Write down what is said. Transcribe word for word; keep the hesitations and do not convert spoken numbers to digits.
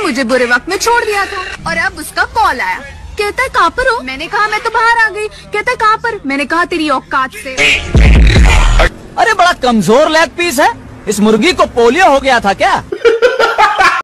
मुझे बुरे वक्त में छोड़ दिया था और अब उसका कॉल आया, कहता है कहाँ पर हो? मैंने कहा मैं तो बाहर आ गई। कहता है कहाँ पर? मैंने कहा तेरी औकात से। अरे बड़ा कमजोर लेग पीस है, इस मुर्गी को पोलियो हो गया था क्या?